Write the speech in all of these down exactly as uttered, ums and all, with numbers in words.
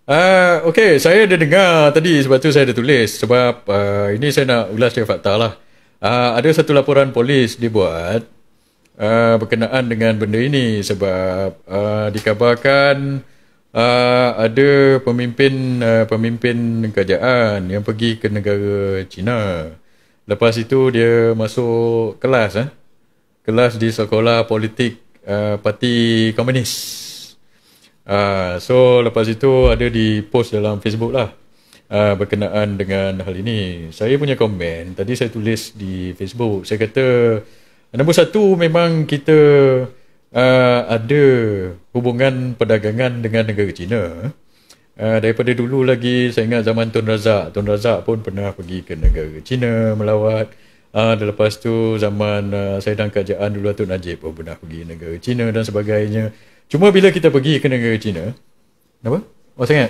Ah, Okey, saya ada dengar tadi sebab tu saya ada tulis sebab uh, ini saya nak ulas dia fakta lah. Uh, ada satu laporan polis dibuat uh, berkenaan dengan benda ini sebab uh, dikabarkan uh, ada pemimpin uh, pemimpin kerajaan yang pergi ke negara China. Lepas itu dia masuk kelas eh? kelas di sekolah politik uh, Parti Komunis. Uh, so lepas itu ada di post dalam Facebook lah uh, berkenaan dengan hal ini. Saya punya komen tadi saya tulis di Facebook. Saya kata nombor satu, memang kita uh, ada hubungan perdagangan dengan negara China. Uh, daripada dulu lagi saya ingat zaman Tun Razak. Tun Razak pun pernah pergi ke negara China melawat. Uh, dan lepas tu zaman uh, saya dalam kerajaan dulu Tun Najib pun pernah pergi negara China dan sebagainya. Cuma bila kita pergi ke negara China, apa? Oh, saya ingat?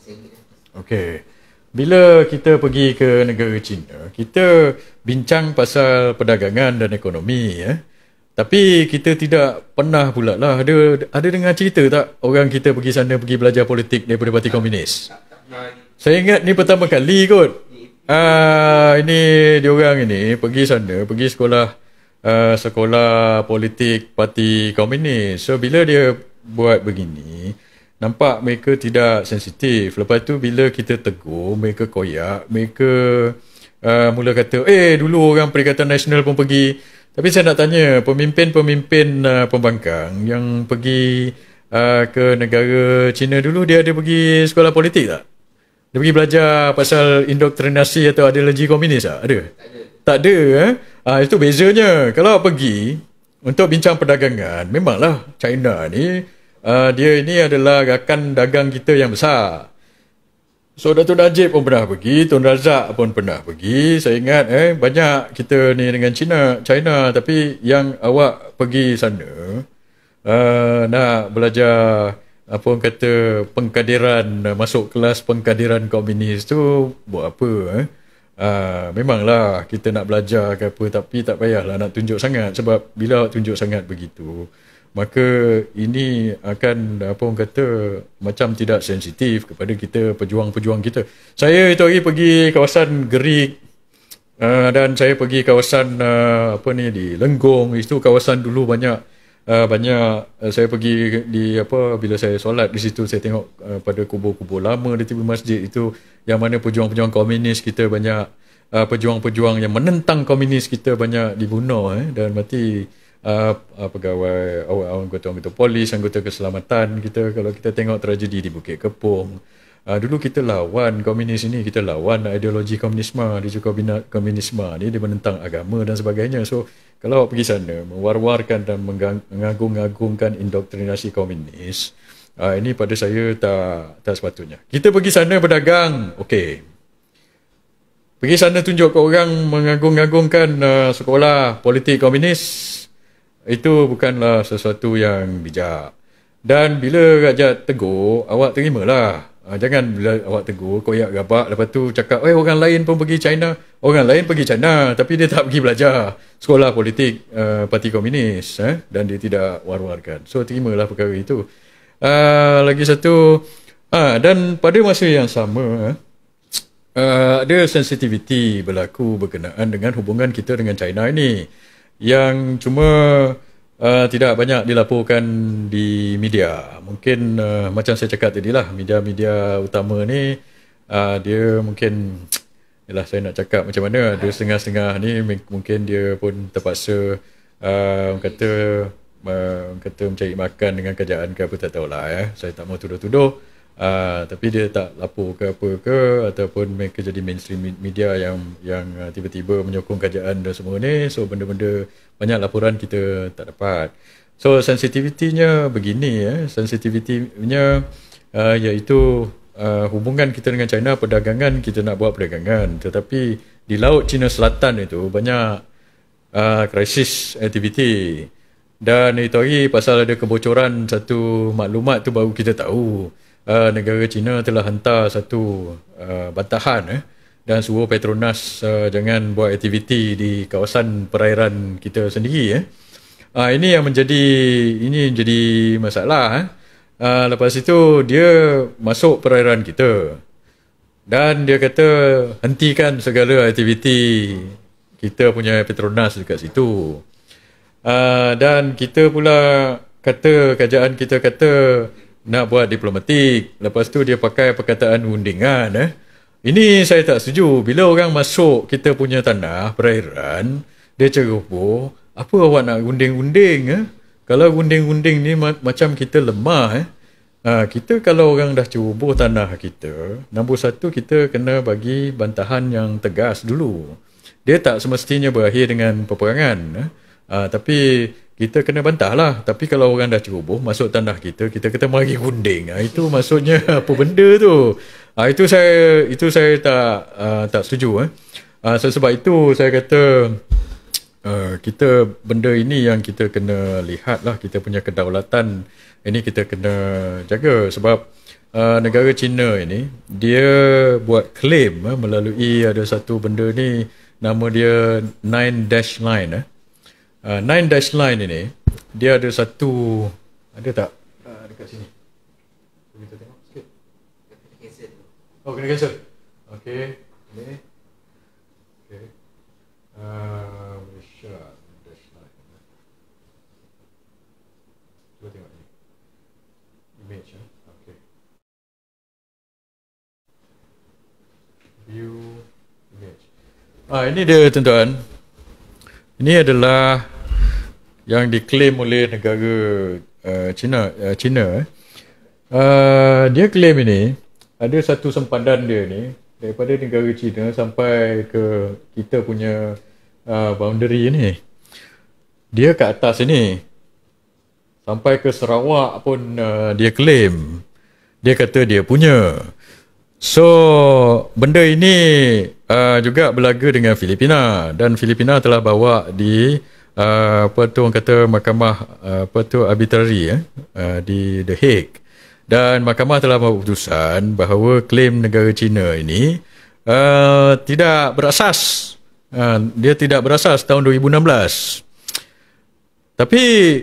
Okey. Bila kita pergi ke negara China, kita bincang pasal perdagangan dan ekonomi. Ya. Tapi kita tidak pernah pula lah. Ada, ada dengar cerita tak orang kita pergi sana, pergi belajar politik daripada Parti Komunis? Saya ingat ni pertama kali kot. Ah, ini diorang ini pergi sana, pergi sekolah Uh, sekolah politik Parti Komunis. So bila dia buat begini, nampak mereka tidak sensitif. Lepas tu bila kita tegur, mereka koyak, mereka uh, mula kata, eh dulu orang Perikatan Nasional pun pergi. Tapi saya nak tanya, pemimpin-pemimpin uh, pembangkang yang pergi uh, ke negara China dulu, dia ada pergi sekolah politik tak? Dia pergi belajar pasal indoktrinasi atau ideologi komunis tak? Ada? Tak ada. Tak ada eh? Ah, itu bezanya. Kalau pergi untuk bincang perdagangan, memanglah China ni, uh, dia ini adalah rakan dagang kita yang besar. So Datuk Najib pun pernah pergi, Tun Razak pun pernah pergi. Saya ingat eh banyak kita ni dengan China, China tapi yang awak pergi sana uh, nak belajar apa orang kata pengkadiran, masuk kelas pengkadiran komunis tu buat apa eh? Uh, memanglah kita nak belajar ke apa, tapi tak payahlah nak tunjuk sangat, sebab bila tunjuk sangat begitu maka ini akan apa orang kata macam tidak sensitif kepada kita, pejuang-pejuang kita. Saya itu hari pergi kawasan Gerik uh, dan saya pergi kawasan uh, apa ni di Lenggong. Itu kawasan dulu banyak Uh, banyak uh, saya pergi di apa bila saya solat di situ, saya tengok uh, pada kubur-kubur lama di tepi masjid itu, yang mana pejuang-pejuang komunis kita banyak, uh, pejuang-pejuang yang menentang komunis kita banyak dibunuh eh, dan mati. Uh, uh, pegawai anggota-anggota polis, anggota keselamatan kita. Kalau kita tengok tragedi di Bukit Kepong, uh, dulu kita lawan komunis ini, kita lawan ideologi komunisme. Dia juga komunisme ni dia menentang agama dan sebagainya. So kalau awak pergi sana mewar-warkan dan mengagung-agungkan indoktrinasi komunis, uh, ini pada saya tak tak sepatutnya. Kita pergi sana berdagang, okey. Pergi sana tunjuk ke orang mengagung-agungkan uh, sekolah politik komunis, itu bukanlah sesuatu yang bijak. Dan bila rakyat tegur, awak terimalah. Uh, jangan bila awak tegur, koyak gabak, lepas tu cakap, eh orang lain pun pergi China. Orang lain pergi China, tapi dia tak pergi belajar sekolah politik uh, Parti Komunis. Eh? Dan dia tidak war-warkan. So, terimalah perkara itu. Uh, lagi satu, uh, dan pada masa yang sama, uh, ada sensitiviti berlaku berkenaan dengan hubungan kita dengan China ini, yang cuma uh, tidak banyak dilaporkan di media. Mungkin uh, macam saya cakap tadi lah, media-media utama ni uh, dia mungkin, yalah saya nak cakap macam mana, dia setengah-setengah ni mungkin dia pun terpaksa uh, orang kata uh, orang kata mencari makan dengan kerajaan ke apa, tak tahulah ya. Saya tak mau tuduh-tuduh. Uh, tapi dia tak lapor ke apa ke, ataupun mereka jadi mainstream media yang yang uh, tiba-tiba menyokong kerajaan dan semua ni. So benda-benda banyak laporan kita tak dapat. So sensitivitinya begini ya, sensitivitinya uh, iaitu uh, hubungan kita dengan China, perdagangan, kita nak buat perdagangan, tetapi di Laut Cina Selatan itu banyak uh, krisis aktiviti. Dan itu hari pasal ada kebocoran satu maklumat tu baru kita tahu. Uh, negara China telah hantar satu uh, bantahan eh, dan suruh Petronas uh, jangan buat aktiviti di kawasan perairan kita sendiri. Eh. Uh, ini yang menjadi ini menjadi masalah. Eh. uh, lepas itu dia masuk perairan kita. Dan dia kata hentikan segala aktiviti kita punya Petronas dekat situ. Uh, dan kita pula kata, kerajaan kita kata nak buat diplomatik. Lepas tu dia pakai perkataan undingan. Eh. Ini saya tak setuju. Bila orang masuk kita punya tanah, perairan, dia ceroboh, apa awak nak unding-unding? Eh? Kalau unding-unding ni ma- macam kita lemah. Eh? Ha, kita kalau orang dah ceroboh tanah kita, nombor satu kita kena bagi bantahan yang tegas dulu. Dia tak semestinya berakhir dengan peperangan. Eh? Ha, tapi kita kena bantah lah. Tapi kalau orang dah ceroboh masuk tanah kita, kita kata mari unding. Ha, itu maksudnya apa benda tu? Ha, itu saya itu saya tak uh, tak setuju. Eh? Ha, so, sebab itu saya kata uh, kita benda ini yang kita kena lihat lah. Kita punya kedaulatan ini kita kena jaga. Sebab uh, negara China ini dia buat claim uh, melalui ada satu benda ni nama dia Nine Dash Line. Eh? Uh, Nine Dash Line ini dia ada satu, ada tak uh, dekat sini kita tengok sikit. Oh, kena cancel. Okay, ni okay. uh, Malaysia Dash Line. Cuba tengok ni image. Eh? Okay, view image. Ah, ini dia tuan-tuan. Ini adalah yang diklaim oleh negara uh, China. Uh, China. Eh. Uh, dia claim ini ada satu sempadan dia ni daripada negara China sampai ke kita punya uh, boundary ni. Dia ke atas ini. Sampai ke Sarawak pun uh, dia claim. Dia kata dia punya. So, benda ini uh, juga berlaga dengan Filipina. Dan Filipina telah bawa di uh, apa tu orang kata mahkamah uh, apa tu arbitrary eh, uh, di The Hague. Dan mahkamah telah membuat keputusan bahawa klaim negara China ini uh, tidak berasas. Uh, dia tidak berasas tahun dua ribu enam belas. Tapi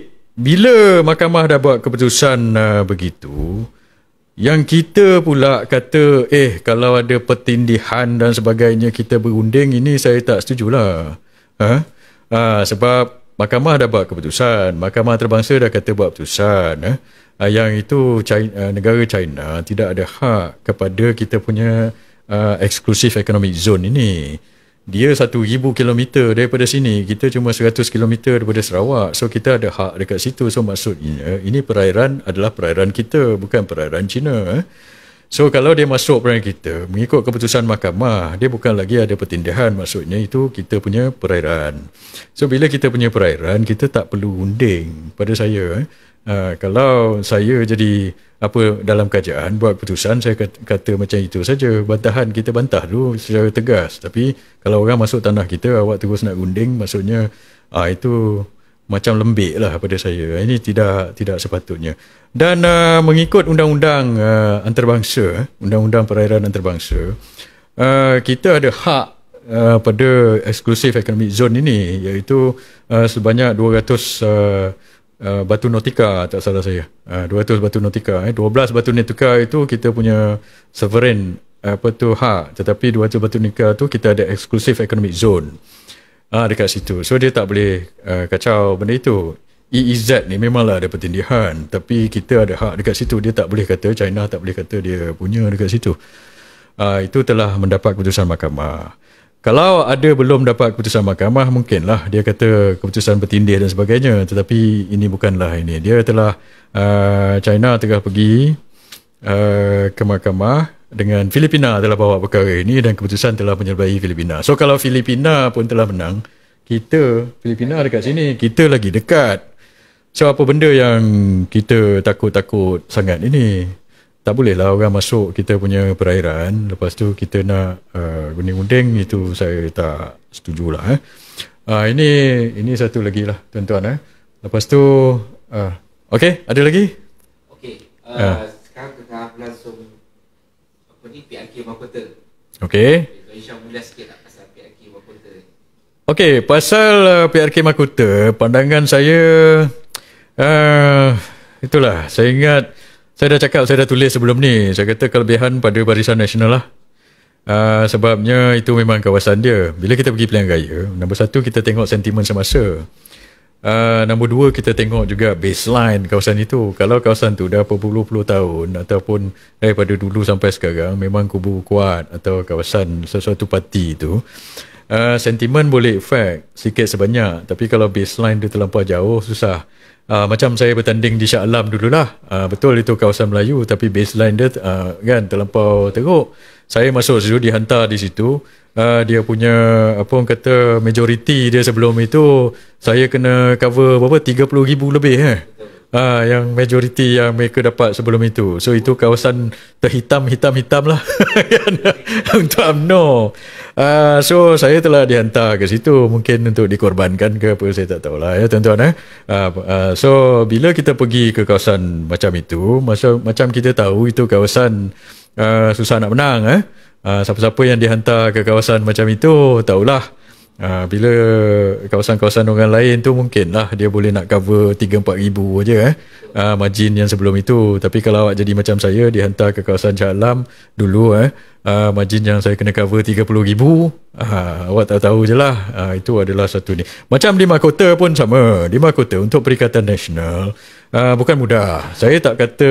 bila mahkamah dah buat keputusan uh, begitu, yang kita pula kata, eh kalau ada pertindihan dan sebagainya kita berunding, ini saya tak setujulah. Ha? Ha, sebab mahkamah dah buat keputusan, mahkamah antarabangsa dah kata buat keputusan. Ha? Ha, yang itu China, negara China tidak ada hak kepada kita punya uh, exclusive economic zone ini. Dia satu ribu kilometer daripada sini, kita cuma seratus kilometer daripada Sarawak. So kita ada hak dekat situ. So maksudnya ini perairan adalah perairan kita, bukan perairan China. So kalau dia masuk perairan kita mengikut keputusan mahkamah, dia bukan lagi ada pertindihan, maksudnya itu kita punya perairan. So bila kita punya perairan, kita tak perlu unding. Pada saya, uh, kalau saya jadi apa dalam kerajaan buat keputusan, saya kata, kata macam itu saja. Bantahan kita bantah dulu secara tegas. Tapi kalau orang masuk tanah kita, awak terus nak unding, maksudnya ah, itu macam lembik lah pada saya. Ini tidak tidak sepatutnya. Dan uh, mengikut undang-undang uh, antarabangsa, undang-undang perairan antarabangsa, uh, kita ada hak uh, pada exclusive economic zone ini, iaitu uh, sebanyak dua ratus uh, Uh, batu nautika, tak salah saya, uh, dua ratus batu nautika, eh. dua belas batu nautika itu kita punya sovereign apa tu hak, tetapi dua ratus batu nautika tu kita ada exclusive economic zone uh, dekat situ. So dia tak boleh uh, kacau benda itu. E E Z ni memanglah ada pertindihan, tapi kita ada hak dekat situ. Dia tak boleh kata, China tak boleh kata dia punya dekat situ. Uh, itu telah mendapat keputusan mahkamah. Kalau ada belum dapat keputusan mahkamah, mungkinlah dia kata keputusan bertindih dan sebagainya. Tetapi ini bukanlah ini. Dia telah, uh, China telah pergi uh, ke mahkamah dengan Filipina telah bawa perkara ini dan keputusan telah menyerbai Filipina. So kalau Filipina pun telah menang, kita, Filipina dekat sini, kita lagi dekat. So apa benda yang kita takut-takut sangat ini? Tak bolehlah orang masuk kita punya perairan, lepas tu kita nak uh, unding-unding, itu saya tak setujulah. Eh. Uh, ini ini satu lagi lah tuan-tuan. Eh. Lepas tu, uh, okey, ada lagi? Okey, uh, uh. sekarang tengah berlangsung apa ni, P R K Mahkota. Okey. Okay, Insya mula sikit tak pasal P R K Mahkota. Okey, pasal uh, P R K Mahkota, pandangan saya, uh, itulah, saya ingat Saya dah cakap, saya dah tulis sebelum ni. Saya kata kelebihan pada Barisan Nasional lah. Uh, sebabnya itu memang kawasan dia. Bila kita pergi pilihan raya, nombor satu kita tengok sentimen semasa. Uh, nombor dua kita tengok juga baseline kawasan itu. Kalau kawasan tu dah berpuluh-puluh tahun ataupun daripada dulu sampai sekarang memang kubu kuat atau kawasan sesuatu parti itu, uh, sentimen boleh efek sikit sebanyak. Tapi kalau baseline dia terlampau jauh, susah. Uh, macam saya bertanding di Shah Alam dululah. Uh, betul itu kawasan Melayu tapi baseline dia uh, kan terlampau teruk. Saya masuk situ, dihantar di situ. Uh, dia punya apa orang kata majoriti dia sebelum itu saya kena cover berapa tiga puluh ribu lebih eh. Uh, yang majoriti yang mereka dapat sebelum itu. So itu kawasan terhitam hitam hitam lah untuk U M N O. Uh, so saya telah dihantar ke situ, mungkin untuk dikorbankan ke apa saya tak tahulah ya tuan-tuan eh. Uh, uh, so bila kita pergi ke kawasan macam itu, masa, macam kita tahu itu kawasan uh, susah nak menang eh. Uh, siapa-siapa yang dihantar ke kawasan macam itu tahulah. Uh, bila kawasan-kawasan orang lain tu mungkinlah dia boleh nak cover tiga empat ribu aja eh. Uh, margin yang sebelum itu. Tapi kalau awak jadi macam saya dihantar ke kawasan Shah Alam dulu eh, uh, margin yang saya kena cover tiga puluh ribu, uh, awak tahu-tahu je lah. Uh, itu adalah satu ni. Macam di mahkota pun sama. Di mahkota untuk Perikatan Nasional uh, bukan mudah. Saya tak kata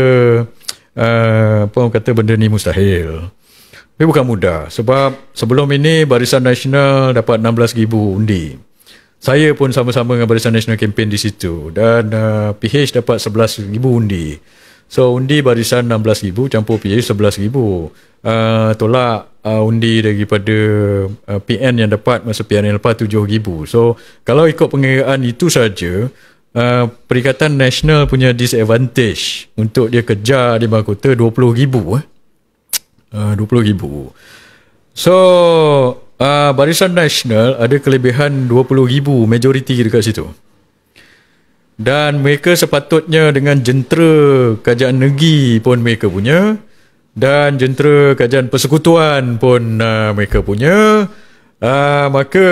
uh, apa orang kata benda ni mustahil. Tapi bukan mudah sebab sebelum ini Barisan Nasional dapat enam belas ribu undi. Saya pun sama-sama dengan Barisan Nasional kempen di situ dan uh, P H dapat sebelas ribu undi. So undi Barisan enam belas ribu campur P H sebelas ribu. Uh, tolak uh, undi daripada uh, P N yang dapat masa P N L P A tujuh ribu. So kalau ikut pengiraan itu saja, uh, Perikatan Nasional punya disadvantage untuk dia kejar di mahkota dua puluh ribu eh. Uh, dua puluh ribu. So uh, Barisan Nasional ada kelebihan dua puluh ribu majoriti dekat situ. Dan mereka sepatutnya dengan jentera Kerajaan Negeri pun mereka punya, dan jentera Kerajaan Persekutuan pun uh, mereka punya. Uh, maka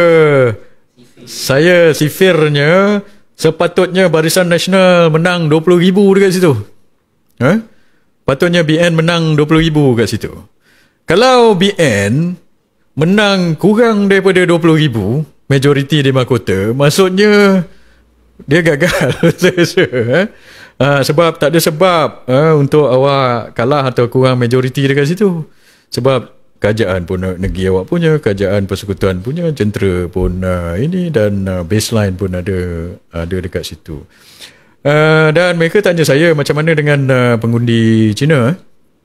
saya sifirnya sepatutnya Barisan Nasional menang dua puluh ribu dekat situ. Huh? Patutnya B N menang dua puluh ribu kat situ. Kalau B N menang kurang daripada dua puluh ribu majoriti di mahkota, maksudnya dia gagal. eh? uh, sebab tak ada sebab uh, untuk awak kalah atau kurang majoriti dekat situ. Sebab kerajaan pun negeri awak punya, kerajaan persekutuan punya, jentera pun uh, ini, dan uh, baseline pun ada ada dekat situ. Uh, dan mereka tanya saya macam mana dengan uh, pengundi Cina.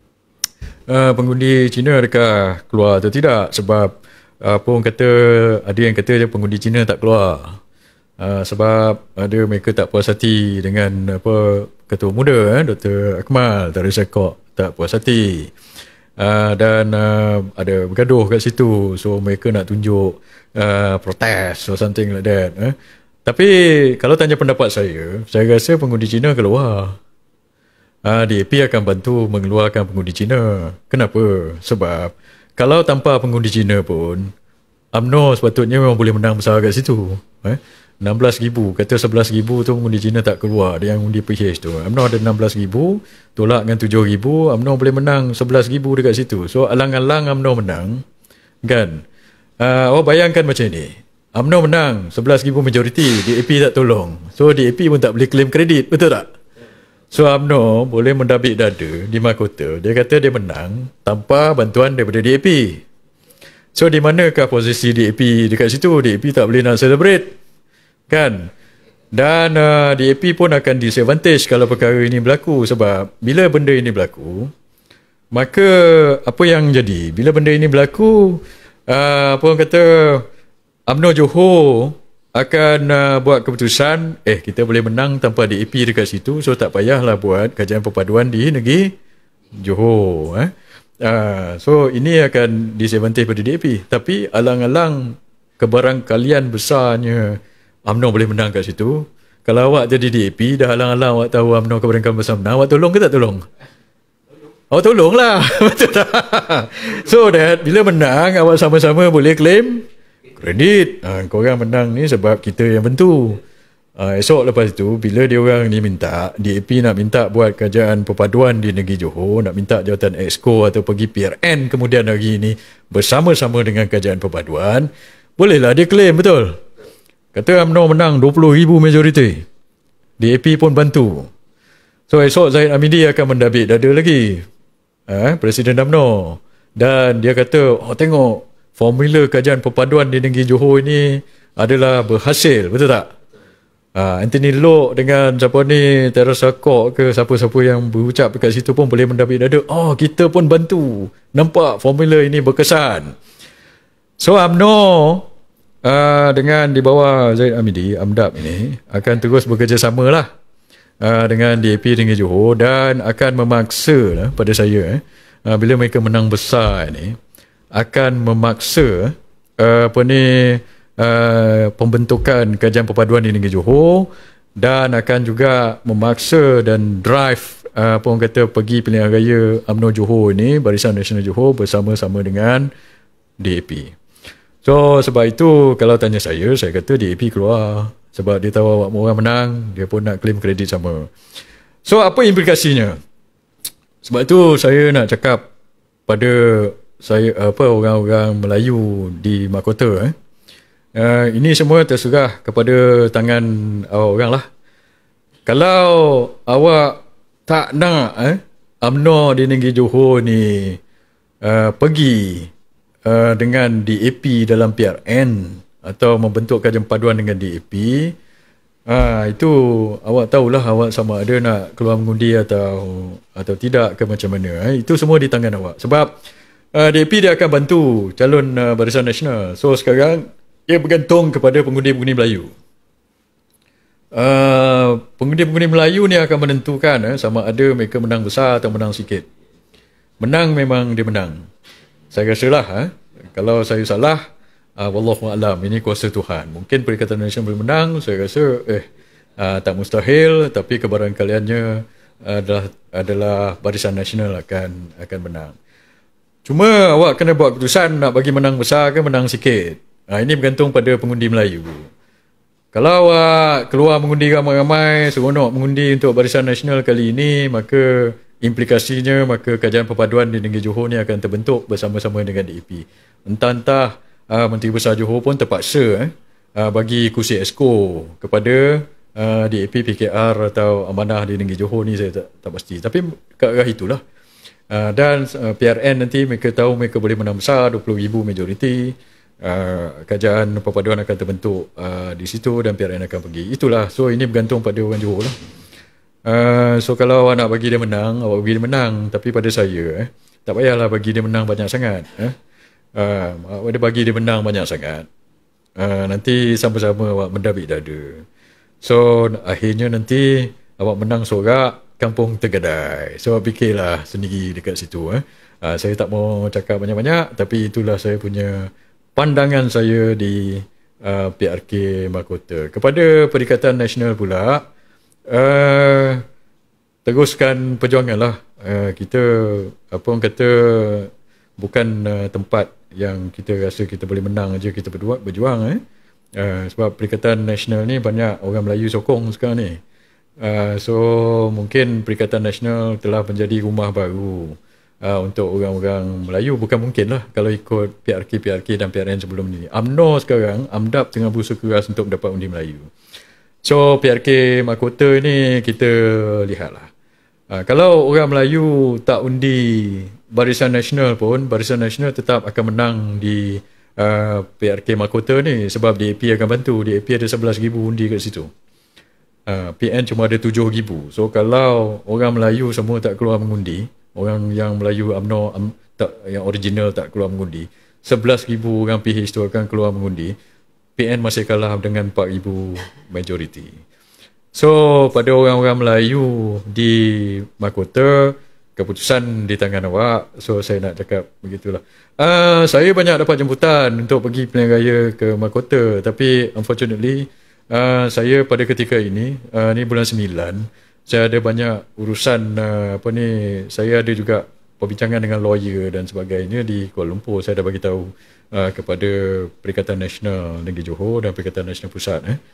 Uh, pengundi Cina adakah keluar atau tidak? Sebab uh, apa orang kata, ada yang kata je pengundi Cina tak keluar. Uh, sebab ada mereka tak puas hati dengan apa Ketua Muda eh, Doktor Akmal Tarisekok tak puas hati. Uh, dan uh, ada bergaduh kat situ. So mereka nak tunjuk uh, protes or something like that. Eh. Tapi kalau tanya pendapat saya, saya rasa pengundi Cina keluar. Uh, D A P akan bantu mengeluarkan pengundi Cina. Kenapa? Sebab kalau tanpa pengundi Cina pun, U M N O sepatutnya memang boleh menang besar kat situ. Eh? enam belas ribu, kata sebelas ribu tu pengundi Cina tak keluar. Dia yang undi P H tu. U M N O ada enam belas ribu, tolak dengan tujuh ribu, U M N O boleh menang sebelas ribu dekat situ. So alang-alang U M N O menang. Kan? Uh, awak bayangkan macam ni. U M N O menang sebelas ribu majoriti, D A P tak tolong. So D A P pun tak boleh claim kredit, betul tak? So U M N O boleh mendabik dada di mahkota. Dia kata dia menang tanpa bantuan daripada D A P. So di manakah posisi D A P dekat situ? D A P tak boleh nak celebrate. Kan? Dan uh, D A P pun akan disadvantage kalau perkara ini berlaku. Sebab bila benda ini berlaku, maka apa yang jadi? Bila benda ini berlaku, uh, apa orang kata, U M N O Johor akan uh, buat keputusan, eh kita boleh menang tanpa D A P dekat situ, so tak payahlah buat kajian perpaduan di negeri Johor. Eh? Uh, so ini akan disadvantage pada D A P. Tapi alang-alang kebarangkalian besarnya U M N O boleh menang kat situ. Kalau awak jadi D A P, dah alang-alang awak tahu U M N O kebarangkalian besar menang, awak tolong ke tak tolong? Awak tolong lah. Betul tak? So that bila menang, awak sama-sama boleh claim kredit. Ha, korang menang ni sebab kita yang bantu. Uh, esok lepas itu, bila dia orang ni minta, D A P nak minta buat kerajaan perpaduan di negeri Johor, nak minta jawatan Exco atau pergi P R N kemudian hari ini bersama-sama dengan kerajaan perpaduan, bolehlah dia claim, betul. Kata U M N O menang dua puluh ribu majoriti. D A P pun bantu. So esok Zahid Hamidi akan mendabik dada lagi. Uh, Presiden U M N O. Dan dia kata, oh tengok, formula kerajaan perpaduan di negeri Johor ini adalah berhasil, betul tak? Ha, Anthony Loke dengan siapa ni, Teresa Kok ke siapa-siapa yang berucap dekat situ pun boleh mendabik dada. Oh, kita pun bantu. Nampak formula ini berkesan. So U M N O uh, dengan di bawah Zahid Hamidi, Amdap ini akan terus bekerjasama lah uh, dengan D A P negeri Johor dan akan memaksa lah, pada saya eh, uh, bila mereka menang besar ini, akan memaksa uh, apa ni Uh, pembentukan kerajaan perpaduan di negeri Johor dan akan juga memaksa dan drive uh, apa orang kata pergi pilihan raya U M N O Johor ini, Barisan Nasional Johor bersama-sama dengan D A P. So sebab itu kalau tanya saya, saya kata D A P keluar sebab dia tahu awak orang menang, dia pun nak claim kredit sama. So apa implikasinya? Sebab itu saya nak cakap pada saya apa orang-orang Melayu di mahkota eh Uh, ini semua terserah kepada tangan awak orang lah. Kalau awak tak nak eh, U M N O di negeri Johor ni uh, pergi uh, dengan D A P dalam P R N atau membentuk kerajaan paduan dengan D A P, uh, itu awak tahulah awak sama ada nak keluar mengundi atau atau tidak ke macam mana. Eh. Itu semua di tangan awak. Sebab uh, D A P dia akan bantu calon uh, Barisan Nasional. So sekarang ia bergantung kepada pengundi-pengundi Melayu. Uh, pengundi-pengundi Melayu ni akan menentukan eh, sama ada mereka menang besar atau menang sikit. Menang memang dia menang. Saya rasa lah, eh, kalau saya salah, uh, wallahualam, ini kuasa Tuhan. Mungkin Perikatan Nasional boleh menang, saya rasa eh uh, tak mustahil, tapi kebarangkaliannya adalah adalah Barisan Nasional akan akan menang. Cuma awak kena buat keputusan nak bagi menang besar ke menang sikit. Ha, ini bergantung pada pengundi Melayu. Kalau awak keluar mengundi ramai-ramai, seronok mengundi untuk Barisan Nasional kali ini, maka implikasinya, maka kerajaan perpaduan di negeri Johor ni akan terbentuk bersama-sama dengan D A P. Entah-entah uh, Menteri Besar Johor pun terpaksa eh, uh, bagi kursi Exco kepada uh, D A P, P K R atau amanah di negeri Johor ni, saya tak, tak pasti. Tapi ke arah itulah. Uh, dan uh, P R N nanti mereka tahu mereka boleh menang besar, dua puluh ribu majoriti. Uh, kerajaan perpaduan akan terbentuk uh, di situ dan P R N akan pergi. Itulah. So ini bergantung pada orang Johor lah. Uh, so kalau awak nak bagi dia menang, awak bagi dia menang. Tapi pada saya eh, tak payahlah bagi dia menang banyak sangat. Eh. Uh, awak dia bagi dia menang banyak sangat. Uh, nanti sama-sama awak mendabik dada. So akhirnya nanti awak menang sorak, kampung tergadai. So awak fikirlah sendiri dekat situ. Eh. Uh, saya tak mau cakap banyak-banyak, tapi itulah saya punya pandangan saya di uh, P R K Mahkota. Kepada Perikatan Nasional pula, uh, teruskan perjuangan lah. Uh, kita, apa orang kata, bukan uh, tempat yang kita rasa kita boleh menang aja kita berdua berjuang. Eh? Uh, sebab Perikatan Nasional ni banyak orang Melayu sokong sekarang ni. Uh, so, mungkin Perikatan Nasional telah menjadi rumah baru Uh, untuk orang-orang Melayu. Bukan mungkin lah kalau ikut P R K, P R K dan P R N sebelum ni. U M N O sekarang, Amdap tengah berusaha keras untuk dapat undi Melayu. So P R K Mahkota ni kita lihatlah. Uh, kalau orang Melayu tak undi Barisan Nasional pun, Barisan Nasional tetap akan menang di uh, P R K Mahkota ni sebab D A P akan bantu. D A P ada sebelas ribu undi kat situ. Uh, P N cuma ada tujuh ribu. So kalau orang Melayu semua tak keluar mengundi, orang yang Melayu U M N O um, tak, yang original tak keluar mengundi, sebelas ribu orang P H tu akan keluar mengundi, P N masih kalah dengan empat ribu majoriti. So pada orang-orang Melayu di Mahkota, keputusan di tangan awak. So saya nak cakap begitulah. Uh, saya banyak dapat jemputan untuk pergi pilihan raya ke Mahkota, tapi unfortunately uh, saya pada ketika ini, uh, ni bulan sembilan, saya ada banyak urusan, uh, apa ni, saya ada juga perbincangan dengan lawyer dan sebagainya di Kuala Lumpur. Saya dah bagi tahu uh, kepada Perikatan Nasional Negeri Johor dan Perikatan Nasional Pusat eh,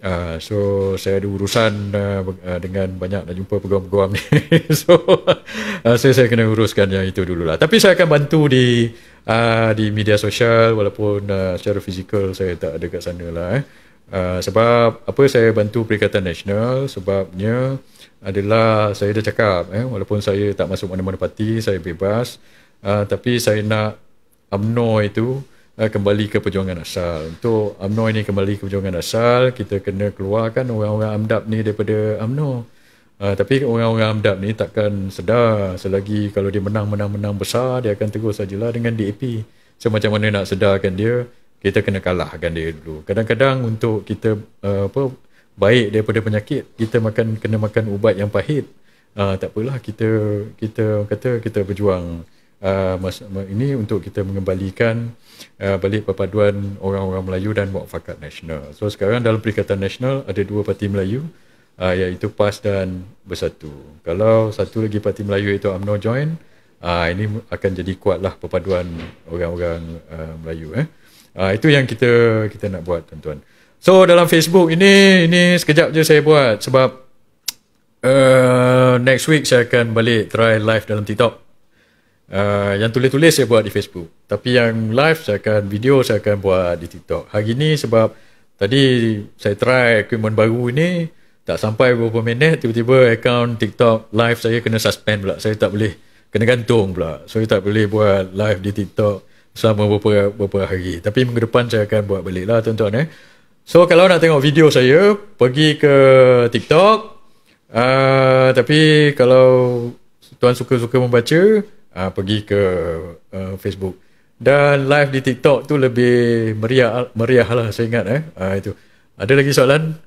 Uh, so saya ada urusan uh, uh, dengan banyak nak jumpa peguam-peguam ni. So uh, saya, saya kena uruskan yang itu dululah. Tapi saya akan bantu di uh, di media sosial walaupun uh, secara fizikal saya tak ada kat sana lah. Eh. Uh, sebab apa saya bantu Perikatan Nasional sebabnya adalah saya dah cakap eh, walaupun saya tak masuk mana-mana parti, saya bebas. Uh, tapi saya nak U M N O itu Uh, kembali ke perjuangan asal. Untuk U M N O ini kembali ke perjuangan asal, kita kena keluarkan orang-orang AMDAP ni daripada U M N O. Uh, tapi orang-orang AMDAP ni takkan sedar selagi kalau dia menang-menang-menang besar, dia akan terus sajalah dengan D A P. So macam mana nak sedarkan dia, kita kena kalahkan dia dulu. Kadang-kadang untuk kita uh, apa baik daripada penyakit, kita makan kena makan ubat yang pahit. Uh, tak apalah, kita kita kata kita berjuang uh, mas, ini untuk kita mengembalikan Uh, balik perpaduan orang-orang Melayu dan Muafakat Nasional. So sekarang dalam Perikatan Nasional ada dua parti Melayu, uh, iaitu P A S dan Bersatu. Kalau satu lagi parti Melayu iaitu U M N O join, uh, ini akan jadi kuatlah perpaduan orang-orang uh, Melayu. Eh. Uh, itu yang kita kita nak buat, tuan-tuan. So dalam Facebook ini, ini sekejap je saya buat sebab uh, next week saya akan balik try live dalam TikTok. Uh, yang tulis-tulis saya buat di Facebook, tapi yang live saya akan video saya akan buat di TikTok. Hari ni sebab tadi saya try equipment baru ni, tak sampai beberapa minit tiba-tiba akaun TikTok live saya kena suspend pula. Saya tak boleh, kena gantung pula. So saya tak boleh buat live di TikTok selama beberapa, beberapa hari. Tapi minggu depan saya akan buat balik lah, tuan-tuan. Eh. So kalau nak tengok video saya, pergi ke TikTok. Uh, tapi kalau tuan suka-suka membaca, Uh, pergi ke uh, Facebook. Dan live di TikTok tu lebih meriah meriah lah, saya ingat. Eh? Uh, itu. Ada lagi soalan?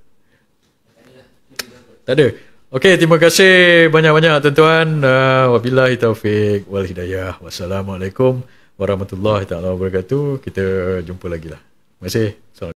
Tak ada. Okey, terima kasih banyak-banyak tuan-tuan. Uh, wabillahi taufiq wal hidayah. Wassalamualaikum warahmatullahi taala wabarakatuh. Kita jumpa lagi lah. Terima kasih. Assalamualaikum.